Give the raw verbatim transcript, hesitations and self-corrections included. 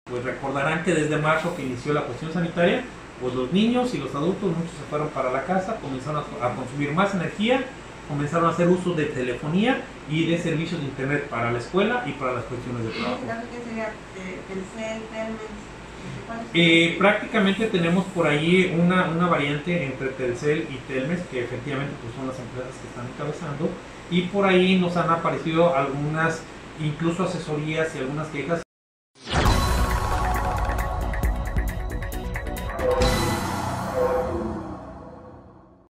Pues recordarán que desde marzo que inició la cuestión sanitaria, pues los niños y los adultos, muchos se fueron para la casa, comenzaron a, a consumir más energía, comenzaron a hacer uso de telefonía y de servicios de internet para la escuela y para las cuestiones de trabajo. ¿Qué sería Telcel, Telmex? Eh, prácticamente tenemos por ahí una, una variante entre Telcel y Telmex, que efectivamente pues, son las empresas que están encabezando, y por ahí nos han aparecido algunas, incluso asesorías y algunas quejas